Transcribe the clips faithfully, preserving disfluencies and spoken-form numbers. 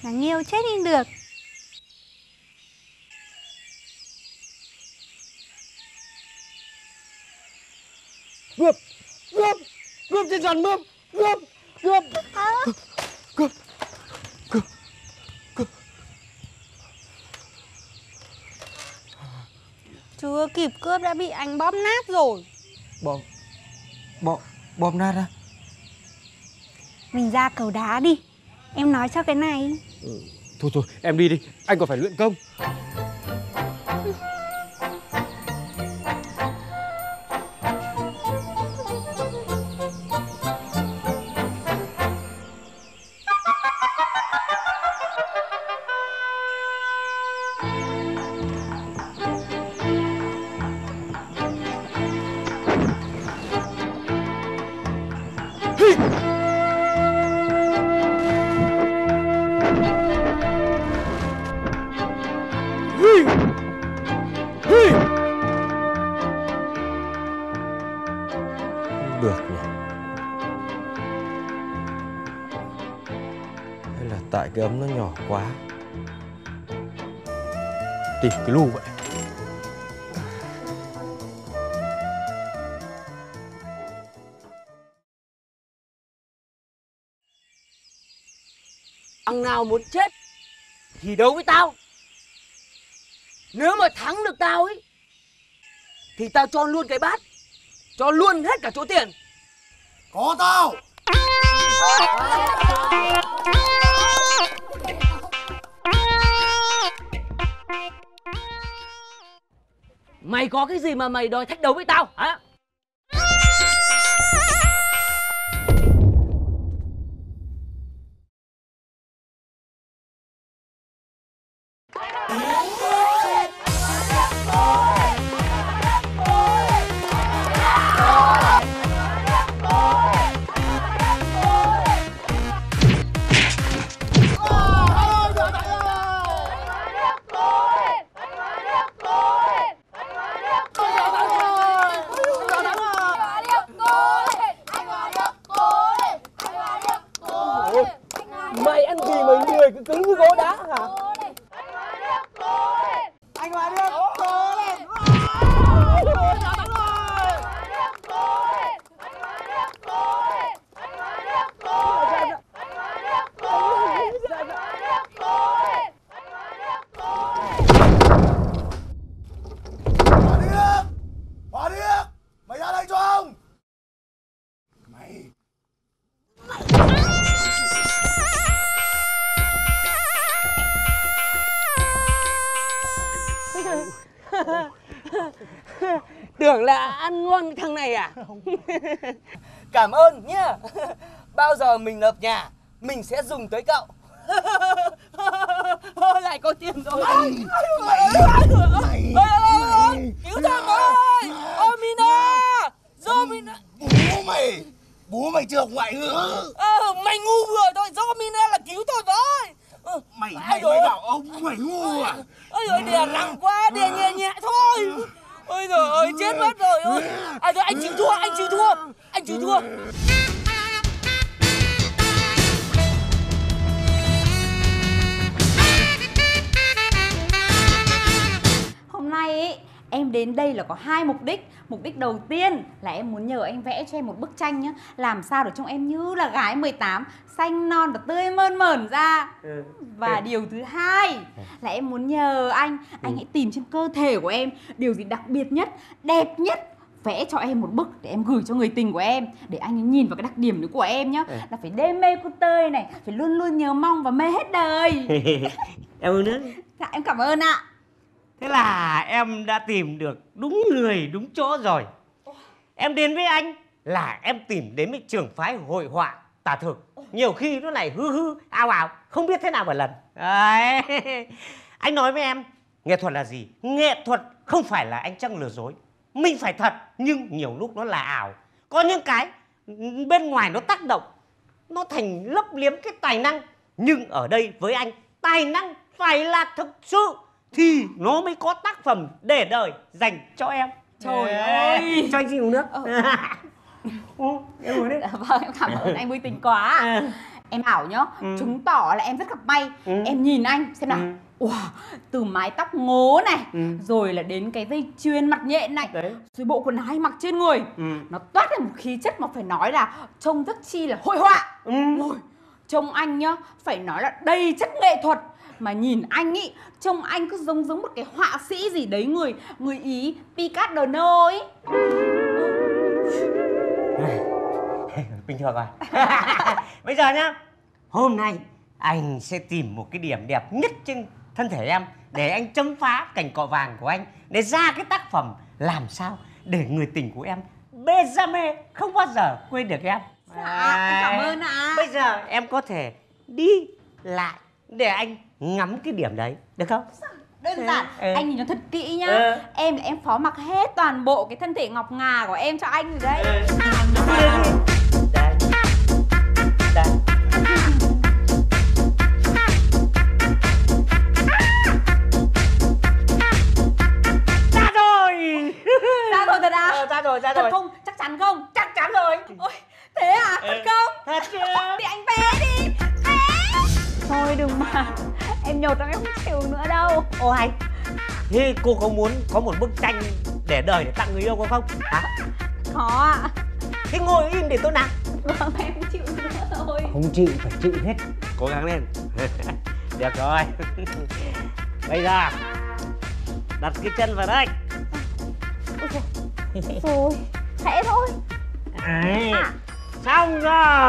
là nghiêu chết đi được. Cướp! Cướp! Cướp trên sàn bướm! Cướp! Cướp! À. Cướp! Cướp! Cướp! Chưa kịp cướp đã bị anh bóp nát rồi. Bóp... Bóp... Bóp nát á? Mình ra cầu đá đi. Em nói cho cái này. Ừ. Thôi thôi, em đi đi. Anh còn phải luyện công. Được nhỉ? Hay là tại cái ấm nó nhỏ quá? Tìm cái lu vậy. Thằng nào muốn chết thì đấu với tao. Nếu mà thắng được tao ấy thì tao cho luôn cái bát, cho luôn hết cả số tiền. Có tao. Mày có cái gì mà mày đòi thách đấu với tao hả? Mày ăn gì mà người cứ cứng như gỗ đá hả? Anh Hòa Điệp, cố lên. Hòa Điệp, Hòa Điệp, mày ra đây cho ông. Mày Tưởng là ăn ngon cái thằng này à? Cảm ơn nhá. Bao giờ mình lập nhà mình sẽ dùng tới cậu. Lại có tiền rồi. mày mày mày Cứu thằng ơi! Ôi Mina! Do Mina! bố mày bố mày chưa học ngoại ngữ. Ờ, mày ngu vừa thôi, do Mina là cứu tôi với. Ờ, Mày ai mày rồi? mày bảo ông mày ngu à? Ôi giời, đè nặng quá, đè nhẹ nhẹ thôi. Ôi giời ơi, chết mất rồi. Ôi. À thôi, anh chịu thua, anh chịu thua. Anh chịu thua. Hôm nay ấy, em đến đây là có hai mục đích. Mục đích đầu tiên là em muốn nhờ anh vẽ cho em một bức tranh nhá, làm sao để trông em như là gái mười tám, xanh non và tươi mơn mởn ra. Ừ. Và điều thứ hai là em muốn nhờ anh, anh hãy tìm trên cơ thể của em điều gì đặc biệt nhất, đẹp nhất, vẽ cho em một bức để em gửi cho người tình của em, để anh ấy nhìn vào cái đặc điểm đấy của em nhá. Ừ. Là phải đê mê cô tơi này, phải luôn luôn nhớ mong và mê hết đời. Em ơn nữa. Dạ em cảm ơn ạ. Thế là em đã tìm được đúng người, đúng chỗ rồi. Em đến với anh là em tìm đến với trường phái hội họa tả thực. Nhiều khi nó lại hư hư, ào ào, không biết thế nào một lần. Đấy. Anh nói với em, nghệ thuật là gì? Nghệ thuật không phải là anh Trăng lừa dối. Mình phải thật, nhưng nhiều lúc nó là ảo. Có những cái bên ngoài nó tác động, nó thành lấp liếm cái tài năng. Nhưng ở đây với anh, tài năng phải là thực sự thì nó mới có tác phẩm để đời dành cho em. Trời ơi. Cho anh xin uống nước. Ờ. Ừ, em uống đi. Dạ vâng, em cảm ơn anh vui tính quá. À. Em bảo nhá, Ừ. chứng tỏ là em rất gặp may. Ừ. Em nhìn anh xem nào. Ừ. Wow, từ mái tóc ngố này, Ừ. rồi là đến cái dây chuyền mặt nhện này, Đấy. rồi bộ quần áo anh mặc trên người, Ừ. nó toát lên một khí chất mà phải nói là trông rất chi là hội họa. Ừ. Ôi, trông anh nhá, phải nói là đầy chất nghệ thuật. Mà nhìn anh ý, trông anh cứ giống giống một cái họa sĩ gì đấy người người Ý Picasso ấy. Bình thường rồi. Bây giờ nhá, hôm nay anh sẽ tìm một cái điểm đẹp nhất trên thân thể em để anh chấm phá cảnh cọ vàng của anh, để ra cái tác phẩm làm sao để người tình của em bê ra mê không bao giờ quên được em. Dạ, em cảm ơn ạ. Bây giờ em có thể đi lại để anh ngắm cái điểm đấy, được không? Đơn giản, Ừ. anh nhìn nó thật kỹ nhá. Ừ. Em là em phó mặc hết toàn bộ cái thân thể ngọc ngà của em cho anh rồi đấy. Đây. Đây. Ra rồi. Ra rồi thật à? Ờ, ra rồi, ra Thật rồi. không? Chắc chắn không? Chắc chắn rồi. Ôi, thế à? Thật Ừ. không? Thật chứ. Thì anh vẽ đi. Vẽ. Thôi đừng mà. Em nhột lắm, em không chịu nữa đâu. Ô hay. Thế cô có muốn có một bức tranh để đời để tặng người yêu có không? Hả? Khó ạ. Thế ngồi im để tôi nào. Vâng, em không chịu nữa rồi. Không chịu phải chịu hết. Cố gắng lên. Được rồi. Bây giờ đặt cái chân vào đây. Ôi trời. Rồi, khẽ thôi. Đấy. À. Xong rồi.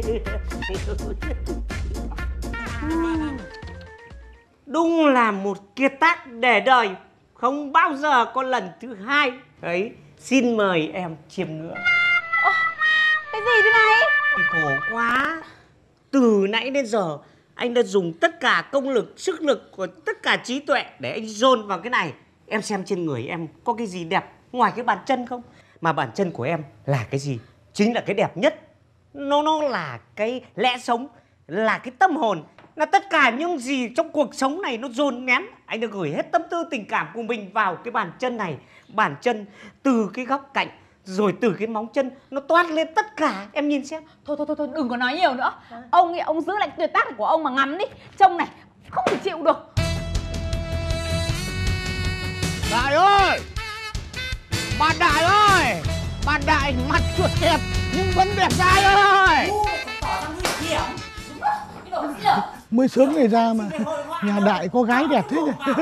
Đúng là một kiệt tác để đời, không bao giờ có lần thứ hai. Đấy, xin mời em chiêm ngưỡng. Cái gì thế này? Khổ quá. Từ nãy đến giờ anh đã dùng tất cả công lực, sức lực của tất cả trí tuệ để anh dồn vào cái này. Em xem trên người em có cái gì đẹp ngoài cái bàn chân không? Mà bàn chân của em là cái gì? Chính là cái đẹp nhất. Nó nó là cái lẽ sống, là cái tâm hồn, là tất cả những gì trong cuộc sống này nó dồn nén. Anh đã gửi hết tâm tư tình cảm của mình vào cái bàn chân này. Bàn chân từ cái góc cạnh, rồi từ cái móng chân nó toát lên tất cả. Em nhìn xem. Thôi thôi thôi, thôi đừng có nói nhiều nữa. Ông ấy, ông giữ lại tuyệt tác của ông mà ngắm đi. Trông này, không thể chịu được. Đại ơi! Bà Đại ơi! Bà Đại mặt chuột đẹp nhưng vẫn đẹp trai ơi! Mới sớm ngày ra mà nhà Đại có gái đẹp thế nhỉ?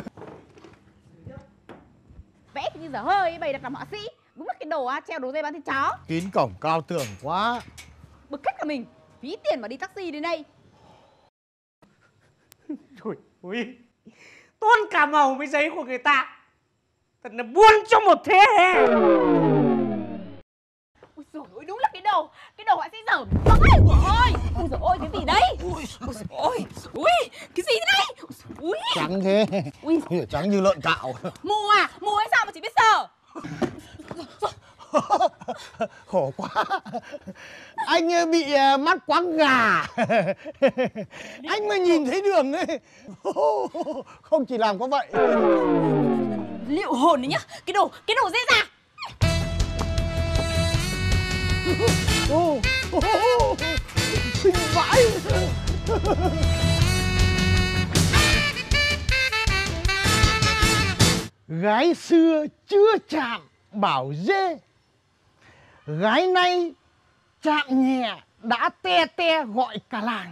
Vẽ như dở hơi, bày đặt làm họa sĩ. Đúng là cái đồ á, treo đồ dây bán thịt chó. Kín cổng cao tường quá. Bực hết cả mình. Phí tiền mà đi taxi đến đây. Trời ơi, tôn cả màu với giấy của người ta. Thật là buôn cho một thế hệ. Ôi dồi ôi, đúng là cái đồ. Cái đồ họa sĩ dở. Ôi dồi ôi, ôi dồi ôi, cái gì đấy? Ôi dồi ôi, ui, cái gì thế này? Ui, Trắng thế. ui, Trắng như lợn cạo. mù à, mù hay sao mà chỉ biết sờ? Khổ quá. Anh ờ, bị ờ, mắt quáng gà. Anh mới nhìn thấy đường ấy. Không chỉ làm có vậy. Liệu hồn đấy nhá. Cái đồ, cái đồ dễ dàng. Ô, ô, ô, xinh vãi. Gái xưa chưa chạm bảo dê, gái nay chạm nhẹ đã te te gọi cả làng.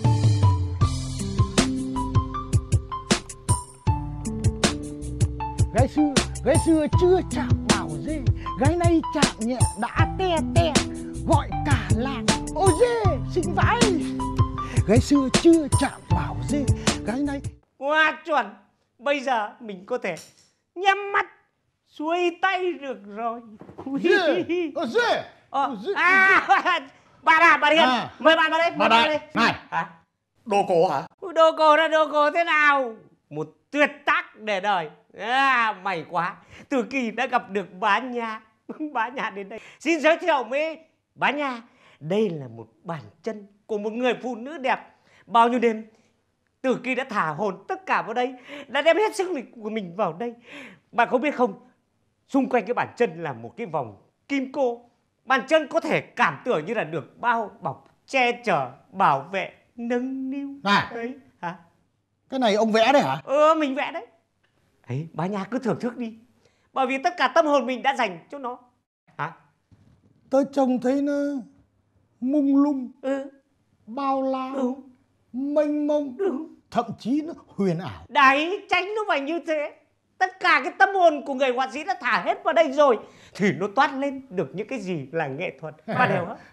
Gái xưa, gái xưa chưa chạm bảo dê, gái nay chạm nhẹ đã te te gọi cả làng. Ôi dê, xinh vãi. Gái xưa chưa chạm bảo dê, gái nay. Quá chuẩn. Bây giờ mình có thể nhắm mắt xuôi tay được rồi. Dê, ôi dê. Ờ, Ôi dê. à, bà Đà, bà Điền, À. mời bạn vào đây. Bà mời bạn Đại, vào đây. này. Hả? Đồ cổ hả? Đồ cổ là đồ cổ thế nào? Một tuyệt tác để đời. À, may quá. Từ Kỳ đã gặp được bá nhà. Bá nhà đến đây. Xin giới thiệu với bá nhà. Đây là một bàn chân của một người phụ nữ đẹp. Bao nhiêu đêm Từ Kỳ đã thả hồn tất cả vào đây, đã đem hết sức lực của mình vào đây. Bạn có biết không, xung quanh cái bàn chân là một cái vòng kim cô. Bàn chân có thể cảm tưởng như là được bao bọc che chở, bảo vệ, nâng niu. Này, Đấy, hả? cái này ông vẽ đấy hả? Ờ, mình vẽ đấy. Ấy, bà nhà cứ thưởng thức đi. Bởi vì tất cả tâm hồn mình đã dành cho nó. Hả? Tôi trông thấy nó mông lung, Ừ, bao la, đúng, mênh mông, đúng. thậm chí nó huyền ảo. Đấy, tranh nó phải như thế. Tất cả cái tâm hồn của người họa sĩ đã thả hết vào đây rồi thì nó toát lên được những cái gì là nghệ thuật. Bạn hiểu không?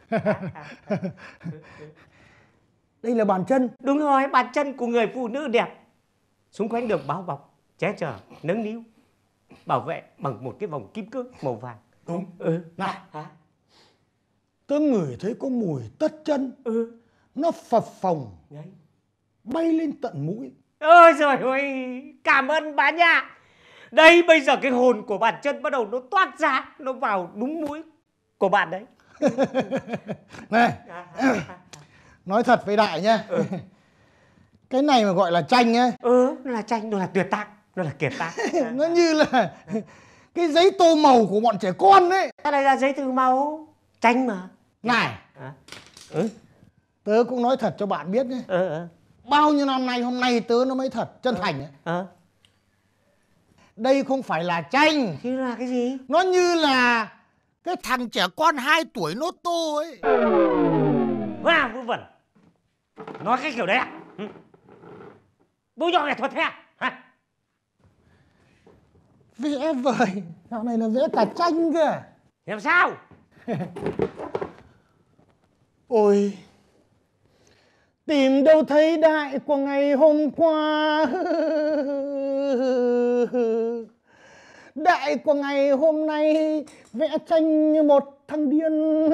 Đây là bàn chân. Đúng rồi, bàn chân của người phụ nữ đẹp. Xung quanh được bao bọc, che chở, nâng niu, bảo vệ bằng một cái vòng kim cương màu vàng. Đúng. Ừ. Này, Hả? tớ ngửi thấy có mùi tất chân. Ừ. Nó phập phồng, Đấy. bay lên tận mũi. Ôi giời ơi, cảm ơn bà nhà. Đây bây giờ cái hồn của bàn chân bắt đầu nó toát ra, nó vào đúng mũi của bạn đấy. Này, nói thật với Đại nhá. Ừ. Cái này mà gọi là tranh ấy, Ừ, nó là tranh, nó là tuyệt tác, nó là kiệt tác. nó như là cái giấy tô màu của bọn trẻ con ấy. Cái này là giấy từ màu, tranh mà. Này, À. Ừ. tớ cũng nói thật cho bạn biết nhé. Ờ, ờ. Bao nhiêu năm nay hôm nay tớ nó mới thật, chân thành ấy. Ờ. Đây không phải là tranh, Thế là cái gì? nó như là cái thằng trẻ con hai tuổi nốt tô ấy. À, vớ vẩn. Nói cái kiểu đấy à? Ừ. Bố nhỏ nghệ thuật thế à? Hả? Vẽ vời, dạo này là vẽ cả tranh kìa. Làm sao? Ôi, tìm đâu thấy Đại của ngày hôm qua. Đại của ngày hôm nay vẽ tranh như một thằng điên.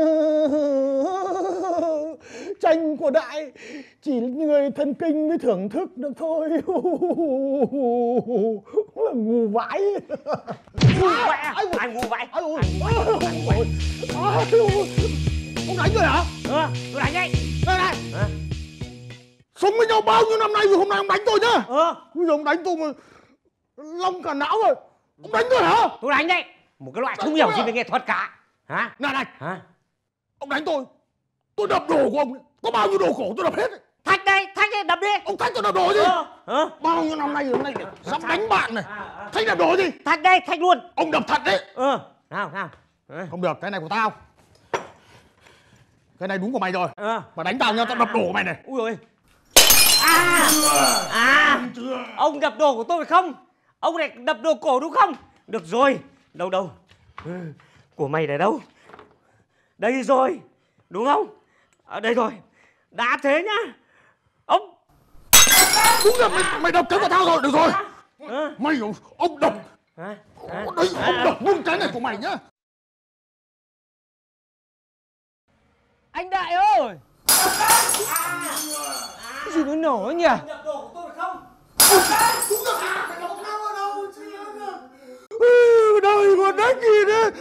Tranh của Đại chỉ người thần kinh mới thưởng thức được thôi. Là ngu vãi. Ngu vãi à? Ai ngu vãi? Ai ôi, Ai ngu vãi? Ai ngu vãi? ai ôi. Ông đánh rồi hả? Ừ, tôi đánh đấy. Này này, Hả? sống với nhau bao nhiêu năm nay rồi hôm nay ông đánh tôi nhá. Ừ, Bây giờ ông đánh tôi mà long cả não rồi. Ông đánh tôi hả? tôi đánh đấy. Một cái loại không hiểu gì về nghệ thuật cả. Hả? Này này, Hả? ông đánh tôi. Tôi đập đồ của ông. Có bao nhiêu đồ cổ tôi đập hết. Thách đây, thách đây, đập đi. Ông thách tôi đập đồ gì? Ừ, ừ. Bao nhiêu năm nay rồi hôm nay dám đánh bạn này. Thách đập đồ gì? Thách đây, thách luôn. Ông đập thật đấy. Ừ, nào, nào. Ừ. Không được, cái này của tao. Cái này đúng của mày rồi. Ừ. Mà đánh tao nha, tao đập đồ của mày này. Ui ôi. À, à, ông đập đồ của tôi phải không? Ông này đập đồ cổ đúng không? Được rồi. Đâu đâu? Ừ. Của mày để đâu? Đây rồi. Đúng không? Ở đây rồi. Đã thế nhá. Ông. Đúng là mày, mày đập cái của tao rồi, được rồi. À. Mày, ông đập. À. À. Đấy, ông đập luôn cái này của mày nhá. Anh Đại ơi! Cái gì nó nổ nhỉ? Đập đồ của tôi phải không? Đúng rồi, mày đập tao ở đâu chứ? Ừ, đâu thì còn đánh gì nữa.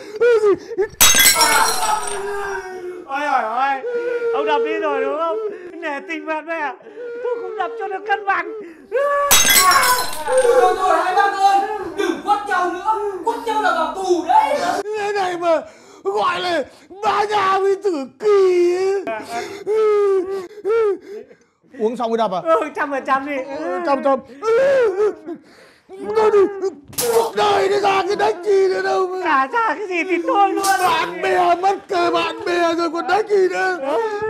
Ôi ôi ôi. Ông đập đi rồi đúng không? Nể tình bạn mẹ à? Tôi cũng đập cho được cân bằng. Thôi thôi hai bác ơi! Đừng quất nhau nữa! Quất nhau là vào tù đấy! Cái này mà gọi là ba nhà với tử kỳ ấy. Uống xong mới đập à? Ừ, trăm phần trăm đi. Trăm trăm. Tôi đi, cuộc đời nó ra cái đánh gì nữa đâu mà. Trả ra cái gì thì thôi luôn. Bạn bè mất cả bạn bè rồi còn đánh gì nữa.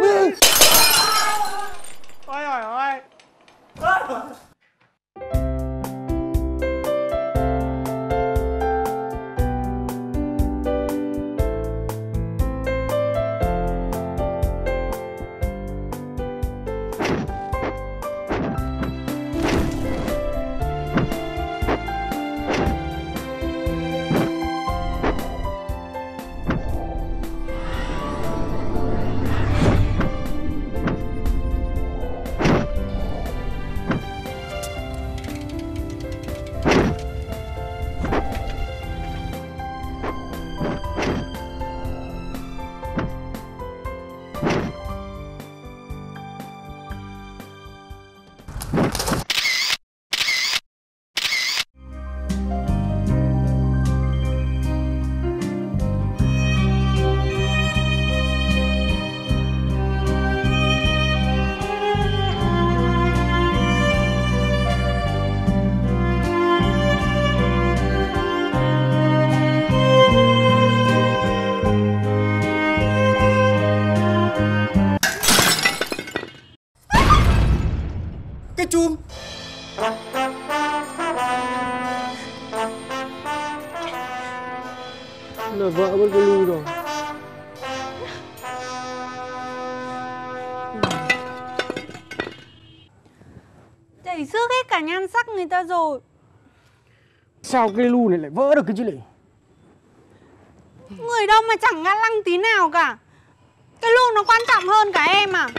Ôi ôi ôi. chùm. Là vợ mất cái Lu rồi. Chảy xước hết cả nhan sắc người ta rồi. Sao cái Lu này lại vỡ được cái chứ lị? Người đâu mà chẳng ga lăng tí nào cả. Cái Lu nó quan trọng hơn cả em à?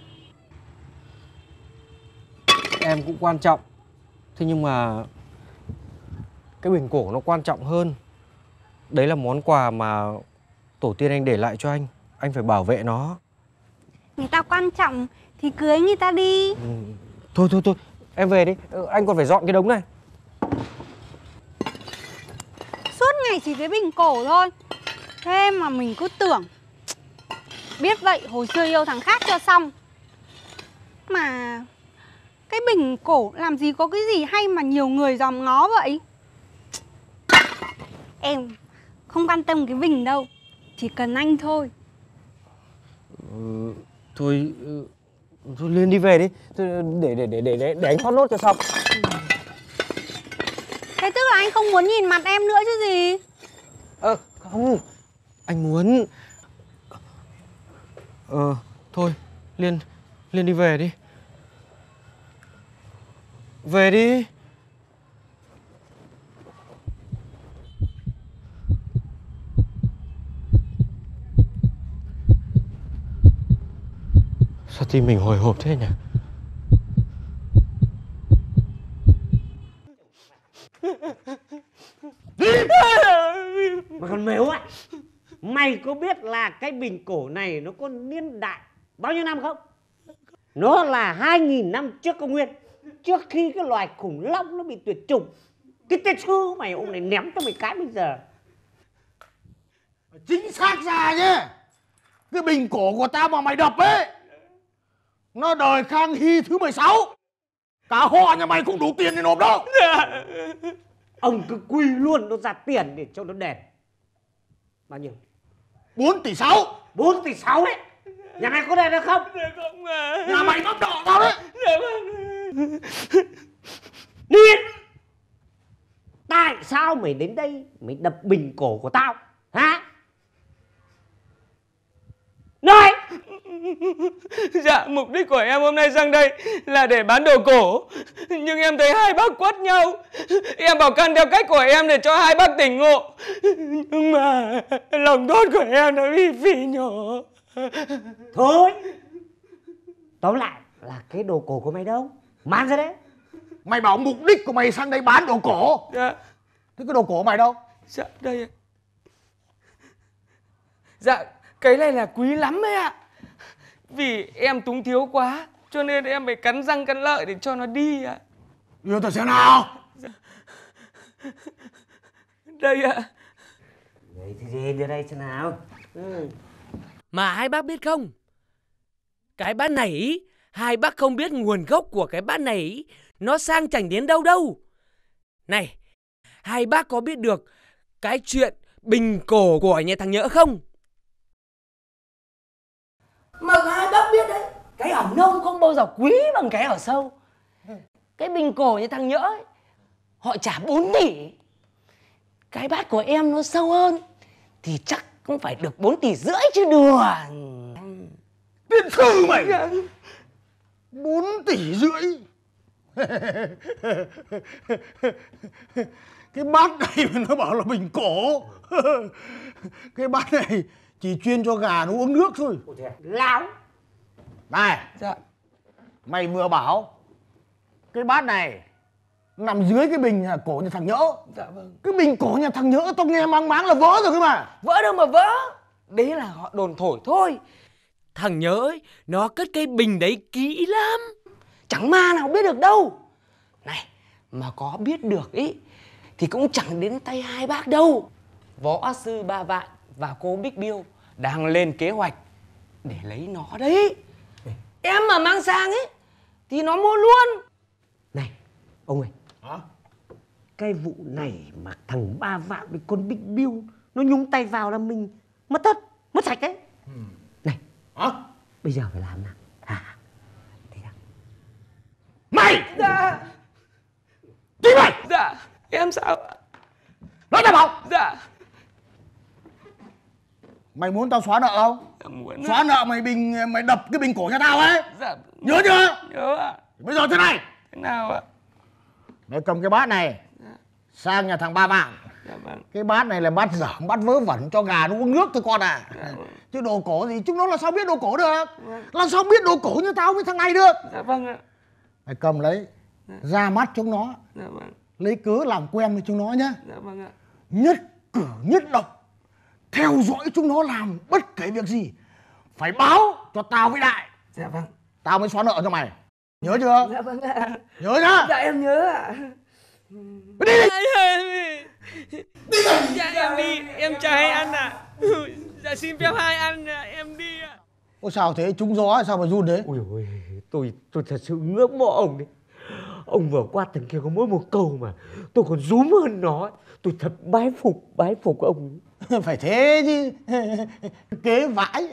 Em cũng quan trọng. Thế nhưng mà cái bình cổ nó quan trọng hơn. Đấy là món quà mà tổ tiên anh để lại cho anh. Anh phải bảo vệ nó. Người ta quan trọng thì cưới người ta đi. Ừ. Thôi thôi thôi, em về đi. Anh còn phải dọn cái đống này. Suốt ngày chỉ cái bình cổ thôi. Thế mà mình cứ tưởng. Biết vậy hồi xưa yêu thằng khác cho xong. Mà cái bình cổ làm gì có cái gì hay mà nhiều người dòm ngó vậy? Em không quan tâm cái bình đâu. Chỉ cần anh thôi. Ừ, thôi, thôi Liên đi về đi. Để để để để để, để anh thoát nốt cho xong. Thế tức là anh không muốn nhìn mặt em nữa chứ gì? Ơ à, không, anh muốn. Ờ thôi Liên, Liên đi về đi. Về đi. Sao tim mình hồi hộp thế nhỉ? Mà còn mếu á, mày có biết là cái bình cổ này nó có niên đại bao nhiêu năm không? Nó là hai nghìn năm trước công nguyên, trước khi cái loài khủng long nó bị tuyệt chủng. Cái tên sư mày ông này ném cho mày cái bây giờ. Chính xác ra nhé. Cái bình cổ của tao mà mày đập ấy, nó đời Khang Hy thứ mười sáu. Cả họ nhà mày không đủ tiền để nộp đâu. Ông cứ quy luôn nó ra tiền để cho nó đền. Bao nhiêu? Bốn tỷ sáu. Bốn tỷ sáu đấy. Nhà mày có đền được không? Dạ không à. Nhà mày nó đỏ tao đấy. Dạ vâng. Điên. Tại sao mày đến đây mày đập bình cổ của tao hả? Nói. Dạ, mục đích của em hôm nay sang đây là để bán đồ cổ. Nhưng em thấy hai bác quất nhau. Em bảo căn theo cách của em để cho hai bác tỉnh ngộ. Nhưng mà lòng tốt của em nó bị phì nhỏ. Thôi. Tóm lại là cái đồ cổ của mày đâu? Mang ra đấy. Mày bảo mục đích của mày sang đây bán đồ cổ. Dạ. Thế cái đồ cổ mày đâu? Dạ, đây ạ. Dạ, cái này là quý lắm ấy ạ. Vì em túng thiếu quá cho nên em phải cắn răng cắn lợi để cho nó đi ạ. Đưa tao xem nào. Dạ. Đây ạ. Đấy thì đi đưa đây xem nào. Ừ. Mà hai bác biết không? Cái bát này ý, hai bác không biết nguồn gốc của cái bát này ý, nó sang chảnh đến đâu đâu. Này, hai bác có biết được cái chuyện bình cổ của nhà thằng Nhỡ không? Mà hai bác biết đấy, cái ở nông không bao giờ quý bằng cái ở sâu. Cái bình cổ như thằng Nhỡ ấy, họ trả bốn tỷ. Cái bát của em nó sâu hơn thì chắc cũng phải được bốn tỷ rưỡi chứ đùa. Tiên sư mày. Bốn tỷ rưỡi. Cái bát này mà nó bảo là bình cổ. Cái bát này chỉ chuyên cho gà nó uống nước thôi. Láo. Này. Dạ. Mày vừa bảo cái bát này nằm dưới cái bình nhà cổ nhà thằng Nhỡ. Dạ vâng. Cái bình cổ nhà thằng Nhỡ tao nghe mang máng là vỡ rồi cơ mà. Vỡ đâu mà vỡ. Đấy là họ đồn thổi thôi. Thằng Nhỡ ấy, nó cất cái bình đấy kỹ lắm. Chẳng ma nào biết được đâu. Này, mà có biết được ý thì cũng chẳng đến tay hai bác đâu. Võ sư Ba Vạn và cô Bích Biêu đang lên kế hoạch để lấy nó đấy. Em mà mang sang ấy thì nó mua luôn. Này, ông ơi. Hả? Cái vụ này mà thằng Ba Vạn với con Bích Biêu nó nhúng tay vào là mình mất tất, mất sạch đấy. Ừ. Này. Hả? Bây giờ phải làm nào? À, thế nào? Mày! sao ạ? Nói ra bảo. Dạ. Mày muốn tao xóa nợ không? Dạ muốn. Xóa nợ mày bình mày đập cái bình cổ cho tao ấy. Dạ. Nhớ chưa? Nhớ ạ. Bây giờ thế này. Thế nào ạ? Mày cầm cái bát này sang nhà thằng Ba Vạn. Dạ vâng. Cái bát này là bát dở, bát vớ vẩn cho gà nó uống nước thôi con à. Dạ vâng. Chứ đồ cổ gì chúng nó là sao biết đồ cổ được? Làm sao biết đồ cổ như tao với thằng này được? Dạ vâng ạ. Mày cầm lấy ra mắt chúng nó. Dạ vâng. Lấy cớ làm quen với chúng nó nhá. Dạ vâng ạ. Nhất cử nhất động theo dõi chúng nó làm bất kể việc gì phải báo cho tao với Đại. Dạ vâng. Tao mới xóa nợ cho mày. Nhớ chưa? Dạ vâng ạ. Nhớ nhá. Dạ em nhớ ạ. Đi đi. Đi. Dạ em đi, em chả hay ăn ạ. Dạ xin phép hai ăn ạ, em đi ạ. Ôi sao thế? Trúng gió sao mà run thế? Ôi ôi, tôi tôi thật sự ngưỡng mộ ông đấy. Ông vừa quát thằng kia có mỗi một câu mà tôi còn rúm hơn nó. Tôi thật bái phục, bái phục ông. Phải thế chứ. Kế vãi.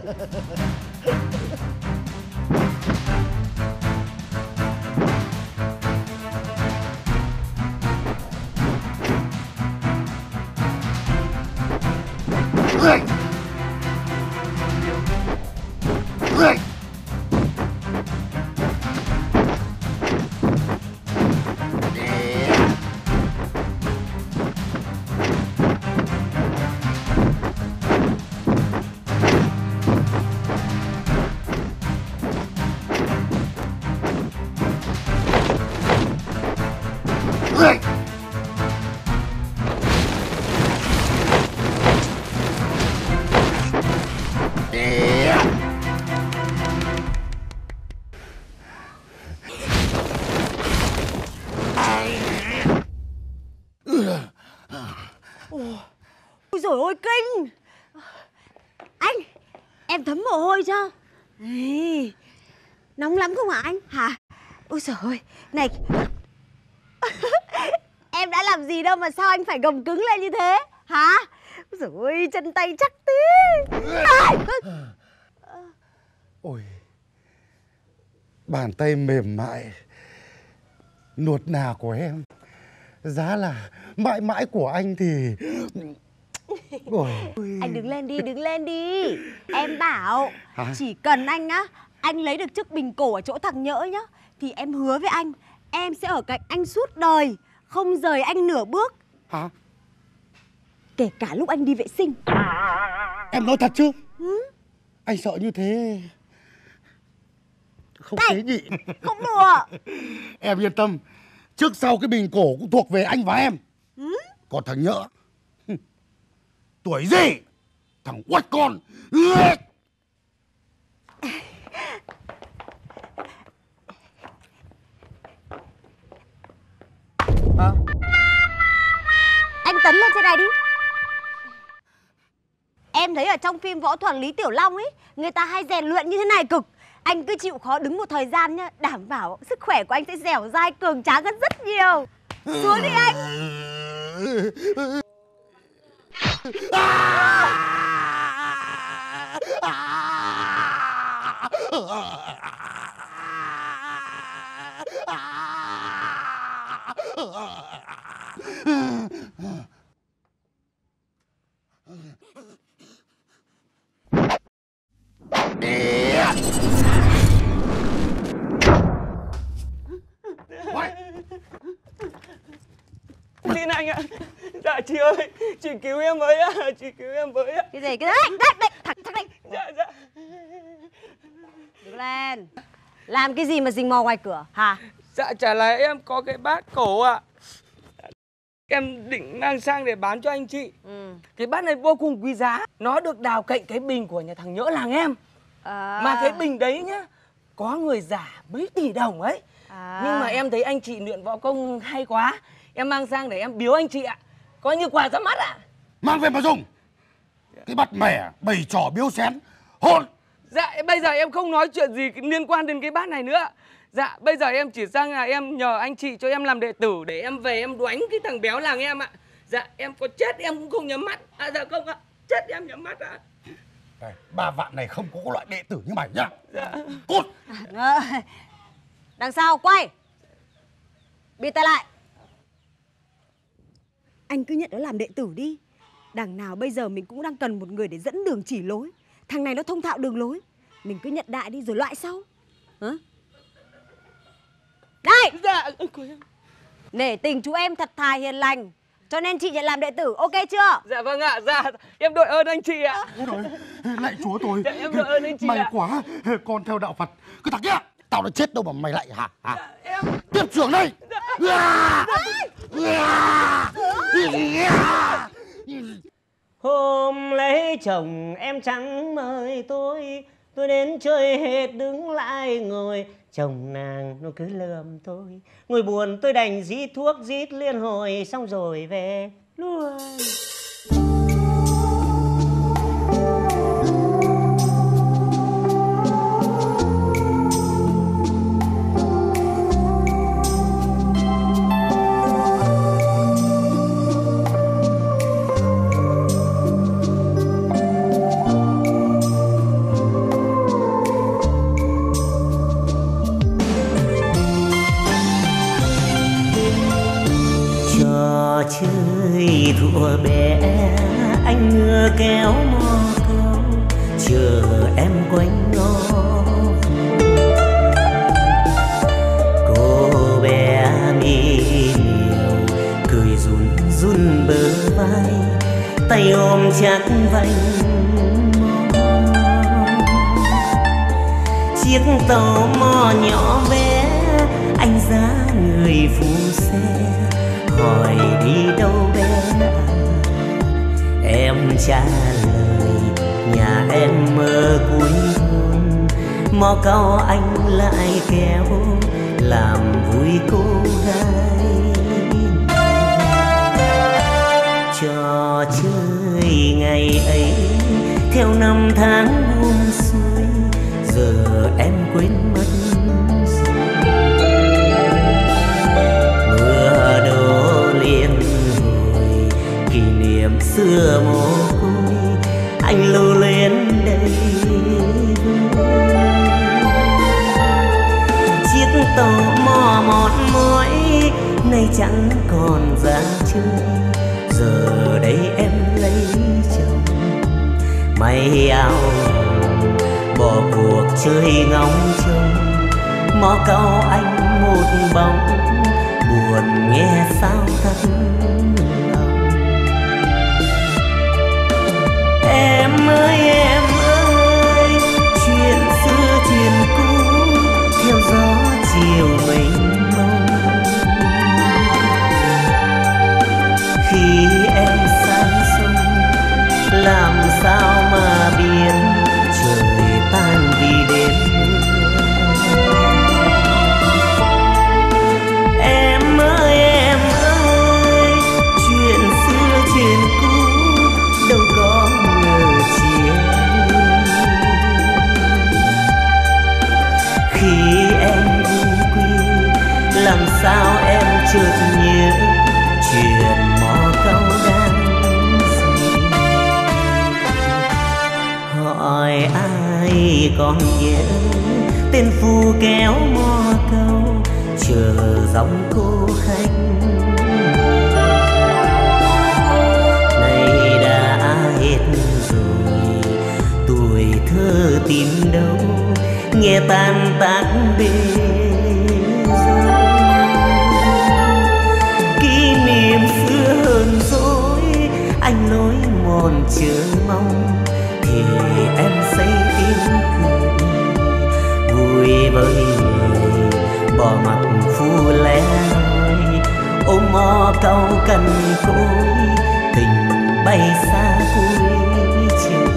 Ôi dồi ôi kinh. Anh, em thấm mồ hôi chưa? Ê, nóng lắm không hả anh? Hả? Ôi dồi ôi, này. Em đã làm gì đâu mà sao anh phải gồng cứng lên như thế? Hả? Ôi dồi ôi, chân tay chắc tí. Ôi, bàn tay mềm mại nuột nà của em, giá là mãi mãi của anh thì... Ôi. Anh đứng lên đi, đứng lên đi. Em bảo Hả? chỉ cần anh á, anh lấy được chiếc bình cổ ở chỗ thằng Nhỡ nhá, thì em hứa với anh, em sẽ ở cạnh anh suốt đời, không rời anh nửa bước. Hả? Kể cả lúc anh đi vệ sinh. Em nói thật chứ? Ừ? Anh sợ như thế không Này, tế nhị. không đùa. Em yên tâm, trước sau cái bình cổ cũng thuộc về anh và em. Ừ? Còn thằng Nhỡ, tuổi gì? Thằng uất con. À? Anh tấn lên trên này đi. Em thấy ở trong phim võ thuật Lý Tiểu Long ấy, người ta hay rèn luyện như thế này cực. Anh cứ chịu khó đứng một thời gian nhá, đảm bảo sức khỏe của anh sẽ dẻo dai cường tráng hơn rất nhiều. Xuống đi anh. Xin anh ạ. Dạ chị ơi, chị cứu em với ạ, chị cứu em với ạ. Cái gì cái đấy, đấy, đấy, thẳng thẳng đây. Dạ dạ. Đứng lên. Làm cái gì mà rình mò ngoài cửa hả? Dạ chả là em có cái bát cổ ạ. Em định mang sang để bán cho anh chị. Ừ. Cái bát này vô cùng quý giá. Nó được đào cạnh cái bình của nhà thằng Nhỡ làng em. À. Mà cái bình đấy nhá, có người giả mấy tỷ đồng ấy. À. Nhưng mà em thấy anh chị luyện võ công hay quá, em mang sang để em biếu anh chị ạ. Coi như quà ra mắt ạ. Mang về mà dùng. Cái bắt mẻ bày trò biếu xén hôn. Dạ bây giờ em không nói chuyện gì liên quan đến cái bát này nữa. Dạ bây giờ em chỉ sang là em nhờ anh chị cho em làm đệ tử để em về em đánh cái thằng béo làng em ạ. Dạ em có chết em cũng không nhắm mắt. À dạ không ạ, chết em nhắm mắt ạ. Này, Ba Vạn này không có loại đệ tử như mày nhá. Dạ. Cút. À, đằng sau quay. Bịt tay lại. Anh cứ nhận nó làm đệ tử đi. Đằng nào bây giờ mình cũng đang cần một người để dẫn đường chỉ lối. Thằng này nó thông thạo đường lối. Mình cứ nhận đại đi rồi loại sau. Hả? Đây! Dạ, cô em. Nể tình chú em thật thà hiền lành, cho nên chị nhận làm đệ tử, ok chưa? Dạ vâng ạ, dạ em đội ơn anh chị ạ. Ôi rồi, lạy chúa tôi. Dạ, em đội ơn anh chị May ạ. quá, con theo đạo Phật. Cứ thằng kia, tao đã chết đâu mà mày lại hả? hả? Dạ, em... Tiếp trưởng đây. Dạ. Dạ. Dạ. Hôm lấy chồng em chẳng mời tôi, tôi đến chơi hết đứng lại ngồi. Chồng nàng nó cứ lườm tôi, ngồi buồn tôi đành rít thuốc rít liên hồi, xong rồi về luôn. Chơi thủa bé anh ngựa kéo mò câu, chờ em quanh nó. Cô bé mi nhiều cười run run bờ vai, tay ôm chắc vành chiếc tàu mò nhỏ bé. Anh giá người phụ xe hỏi đi đâu bé à? Em trả lời nhà em mơ cuối thôn, mò câu anh lại kéo làm vui cô gái. Trò chơi ngày ấy theo năm tháng buông xuôi, giờ em quên mất. Xưa mồ côi anh lưu luyến đây. Chiếc tàu mò một mỏi nay chẳng còn ra chơi, giờ đây em lấy chồng may áo hồng, bỏ cuộc chơi ngóng trông, mò câu anh một bóng buồn nghe sao thật. Em ơi em ơi, chuyện xưa chuyện cũ theo gió chiều mênh mông. Khi em sang sông làm sao mà biết trời tan vì đêm mưa. Em ơi em ơi, chuyện xưa chuyện cũ đâu có khi em vui quy, làm sao em chợt nhớ chuyện mò câu đang gì. Hỏi ai còn nhớ tên phu kéo mò câu, chờ dòng cô khách này đã hết rồi, tuổi thơ tìm đâu nghe tan tác bê rồi. Kỷ niệm xưa hờn dỗi anh lối mòn chờ mong, thì em xây tiếng cười vui với người bỏ mặc phu lẻ loi, ôm mò câu cần cối tình bay xa cuối trời.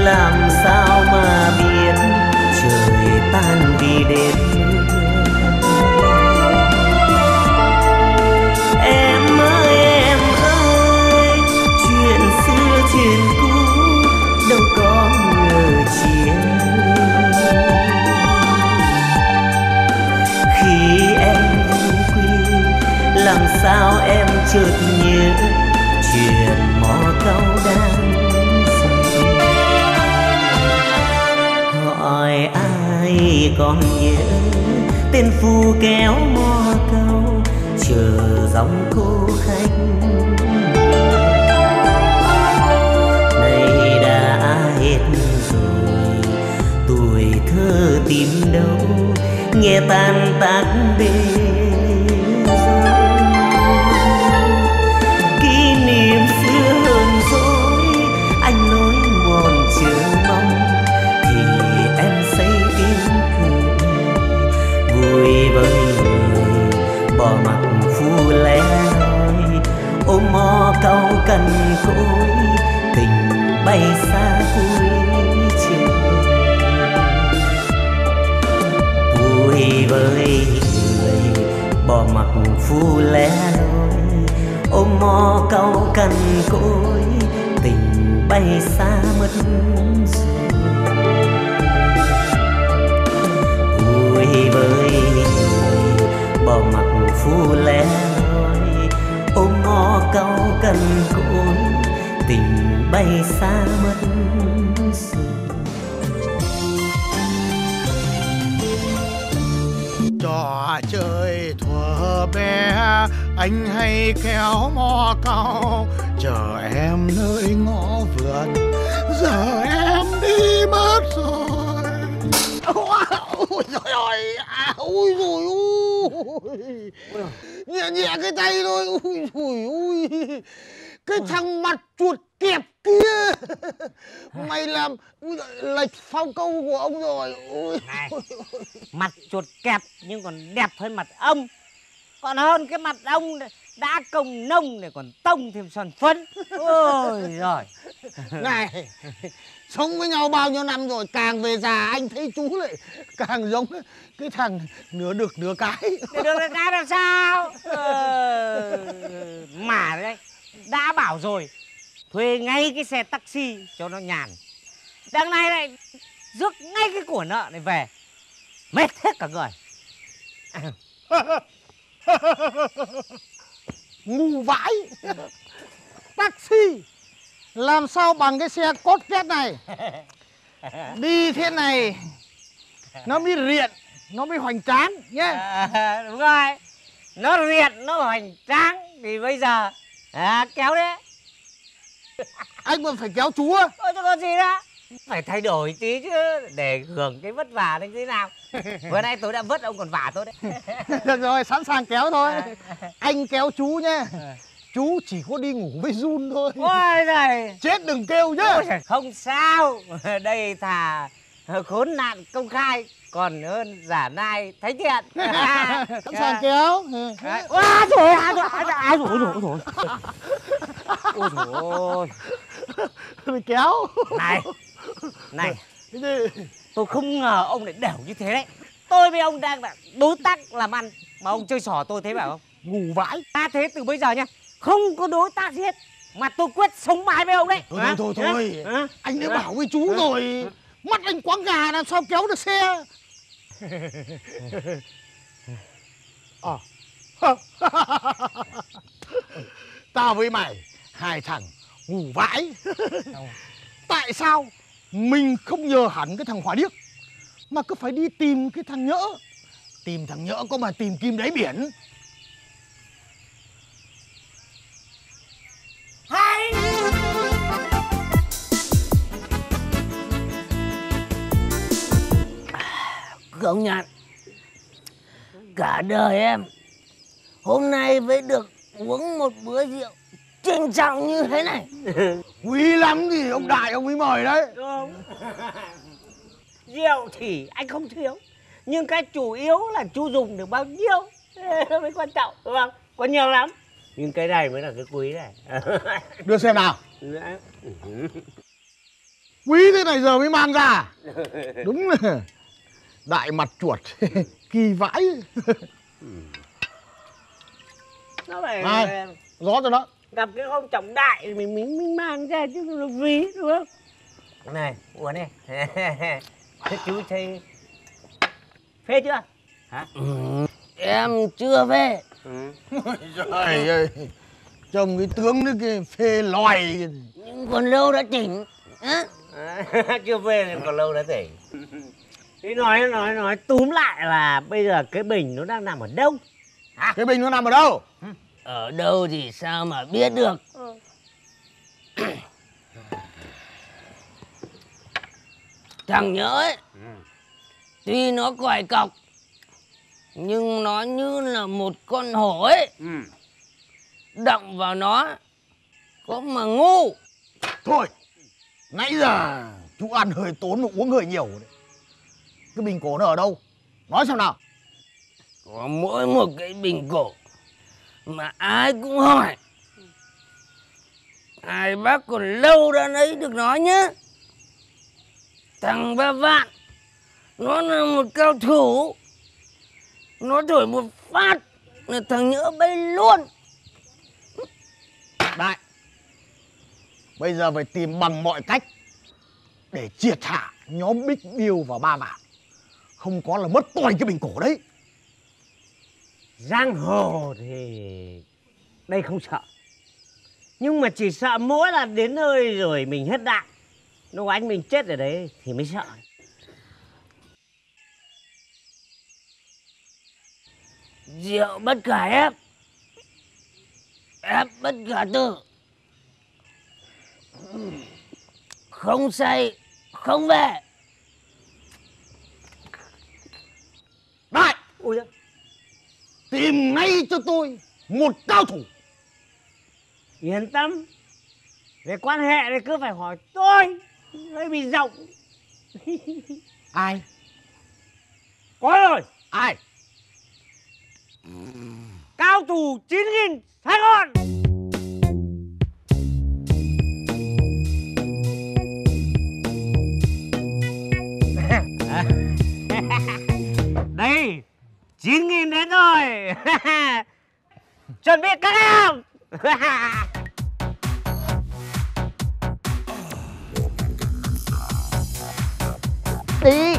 làm sao mà biết trời tan vì đêm em ơi em ơi, chuyện xưa chuyện cũ đâu có ngờ chia. Khi em vô quy làm sao em chợt nhớ chuyện mò câu đang dày. Hỏi ai còn nhớ tên phu kéo mò câu chờ dòng cô khách. Này đã hết rồi tuổi thơ tìm đâu nghe tan tác bê rồi. Kỷ niệm xưa hơn dối anh nỗi buồn chờ mong thì em xây tiếng cười vui với người bỏ mặc phu lẻ loi ôm mò câu cần cối tình bay xa cuối trời. Vui với người bỏ mặc phu lẻ loi ôm mò câu cần cối tình bay xa mất rồi. Vui với người bỏ mặc phu lẻ loi ôm mò câu cần cối tình bay xa mất rồi. Trò chơi thuở bé anh hay kéo mò câu chờ em nơi ngõ vườn, giờ em đi mất rồi. Ôi trời ơi, à, ôi rồi ôi, nhẹ nhẹ cái tay thôi. Ôi trời ơi, cái thằng mặt chuột kẹp kia mày làm lệch phao câu của ông rồi. Ôi. Này, mặt chuột kẹp nhưng còn đẹp hơn mặt ông, còn hơn cái mặt ông đã cồng nông này còn tông thêm son phấn. Ôi giời. Này, sống với nhau bao nhiêu năm rồi, càng về già anh thấy chú lại càng giống cái thằng nửa được nửa cái. Nửa được nửa cái làm sao? Ờ, mà đấy, đã bảo rồi, thuê ngay cái xe taxi cho nó nhàn. Đằng này lại rước ngay cái của nợ này về, mệt hết cả người. Ngu vãi. Taxi làm sao bằng cái xe cốt két này. Đi thế này nó mới riện, nó mới hoành tráng nhé. À, đúng rồi, nó riện, nó hoành tráng thì bây giờ à, kéo đấy. Anh còn phải kéo chú á. Ôi chứ còn gì đó, phải thay đổi tí chứ để hưởng cái vất vả đến thế nào. Vừa nãy tôi đã vất ông còn vả tôi đấy. Được rồi, sẵn sàng kéo thôi. Anh kéo chú nhé. Chú chỉ có đi ngủ với run thôi. Ôi giời, chết đừng kêu nhá. Ôi giời, không sao, đây thà khốn nạn công khai còn hơn giả nai thấy thiện. Sẵn sàng kéo. Ôi trời ơi, ôi trời ôi trời ôi trời ôi. Mày kéo. Này, này, tôi không ngờ ông lại đểu như thế đấy. Tôi với ông đang là đối tác làm ăn mà ông chơi xỏ tôi thế phải không? Ngủ vãi. Ta thế từ bây giờ nha, không có đối tác gì hết mà tôi quyết sống mãi với ông đấy. Thôi thôi thôi, thôi. À? Anh đã bảo với chú à? Rồi, mắt anh quáng gà làm sao kéo được xe. À. Tao với mày hai thằng ngủ vãi. Tại sao mình không nhờ hẳn cái thằng Hòa Điếc mà cứ phải đi tìm cái thằng Nhỡ? Tìm thằng Nhỡ có mà tìm kim đáy biển. Hay. Công nhận cả đời em hôm nay mới được uống một bữa rượu trinh trọng như thế này. Quý lắm thì ông Đại ông ấy mời đấy. Không. Rượu thì anh không thiếu, nhưng cái chủ yếu là chú dùng được bao nhiêu nó mới quan trọng, đúng không? Có nhiều lắm, nhưng cái này mới là cái quý này. Đưa xem nào. Quý thế này giờ mới mang ra. Đúng là đại mặt chuột. Kỳ vãi. Nó phải Này, gió cho nó. gặp cái ông trọng đại thì mình mình, mình mang ra chứ nó ví đúng không? Này, uống đi. Thế chú thấy phê chưa? Hả? Ừ, em chưa phê. Ừ. Trời ơi, trông cái tướng đấy kia phê loài. Nhưng còn lâu đã tỉnh. À? À, chưa phê thì còn lâu đã tỉnh. Thế nói nói nói túm lại là bây giờ cái bình nó đang nằm ở đâu? À, cái bình nó nằm ở đâu? Ở đâu thì sao mà biết được. Ừ. Thằng nhớ ấy, ừ. Tuy nó còi cọc nhưng nó như là một con hổ ấy. Ừ. Động vào nó có mà ngu. Thôi, nãy giờ chú ăn hơi tốn mà uống hơi nhiều đấy. Cái bình cổ nó ở đâu? Nói xem nào. Có mỗi một cái bình cổ mà ai cũng hỏi. Hai bác còn lâu đã lấy được nó nhá. Thằng Ba Vạn nó là một cao thủ. Nó thổi một phát là thằng Nhỡ bay luôn. Đại, bây giờ phải tìm bằng mọi cách để triệt hạ nhóm Bích Biêu và Ba Vạn. Không có là mất toàn cái bình cổ đấy. Giang hồ thì đây không sợ. Nhưng mà chỉ sợ mỗi là đến nơi rồi mình hết đạn. Lúc anh mình chết ở đấy thì mới sợ. Rượu bất khả ép, ép bất khả tử. Không say, không về. Đại, ôi da. Tìm ngay cho tôi một cao thủ. Yên tâm. Về quan hệ thì cứ phải hỏi tôi. Hơi bị rộng. Ai? Có rồi. Ai? Cao thủ chín nghìn Sài Gòn. Đây, chín nghìn đến rồi. Chuẩn bị các em. Đi.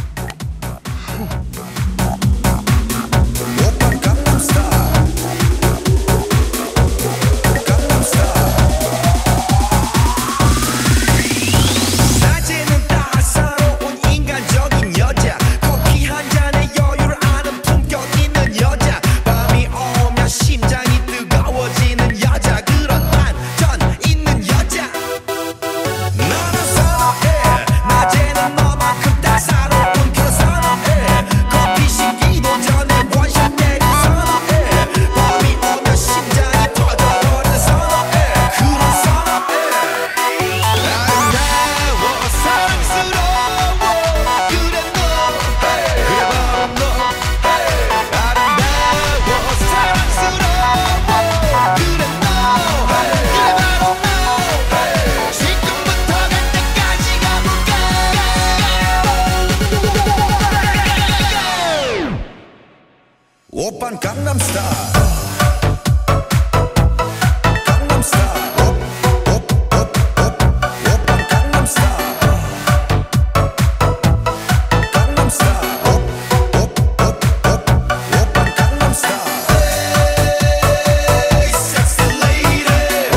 오빤 강남스타일 강남스타일 오빤 강남스타일 강남스타일 오빤 강남스타일 Hey sexy lady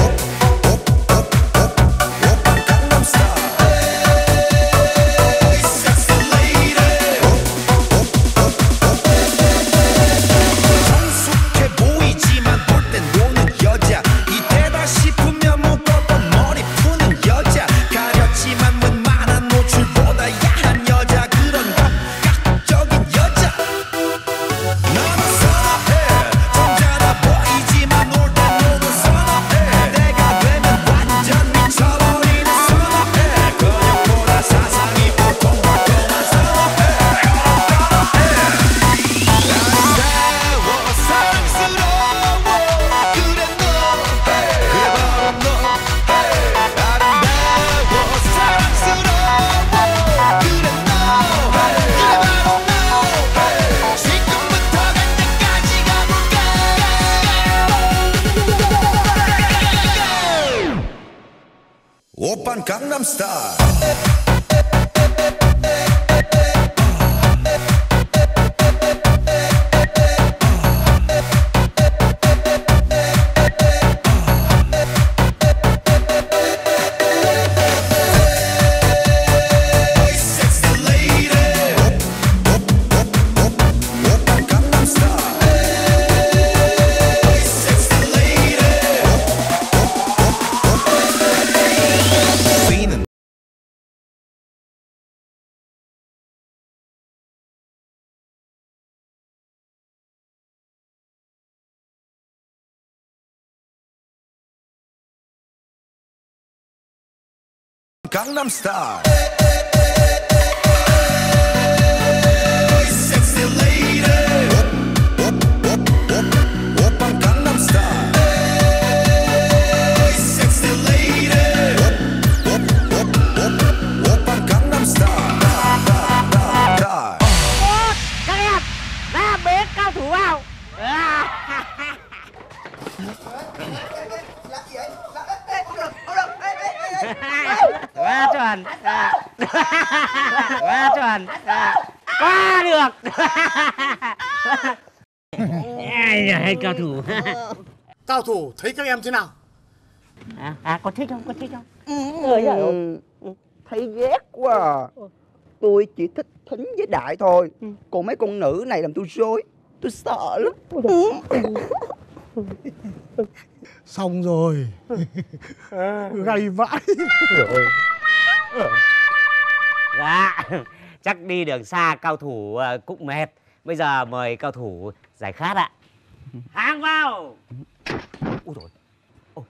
오빤 강남스타일 Hey sexy lady Style. Gangnam Style. Sexy lady. Oppan Gangnam Style. Sexy lady. Oppan Gangnam Style. Các em ra bế cao thủ vào. Quá chuẩn. Quá chuẩn. Quá được. Ai da, cao thủ. Cao thủ thấy các em thế nào? À, à có thích không? Có thích không? Ừ, thấy ghét quá à. Tôi chỉ thích Thính với Đại thôi. Còn mấy con nữ này làm tôi rối. Tôi sợ lắm. Xong rồi. Gay vãi. Dạ, chắc đi đường xa cao thủ ờ, cũng mệt. Bây giờ mời cao thủ giải khát ạ. Hàng vào. Úi dồi. Ồ.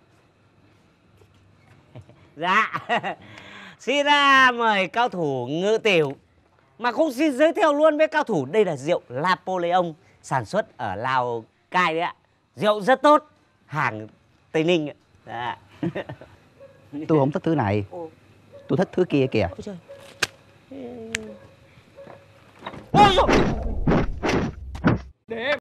Dạ. Xin ra mời cao thủ Ngự Tiểu. Mà cũng xin giới thiệu luôn với cao thủ, đây là rượu Napoleon sản xuất ở Lào Cai đấy ạ. Rượu rất tốt, hàng Tây Ninh ạ. Dạ. Tôi không thích thứ này. Tôi thích thứ kia kìa. Ôi trời. Ôi dồi. Để em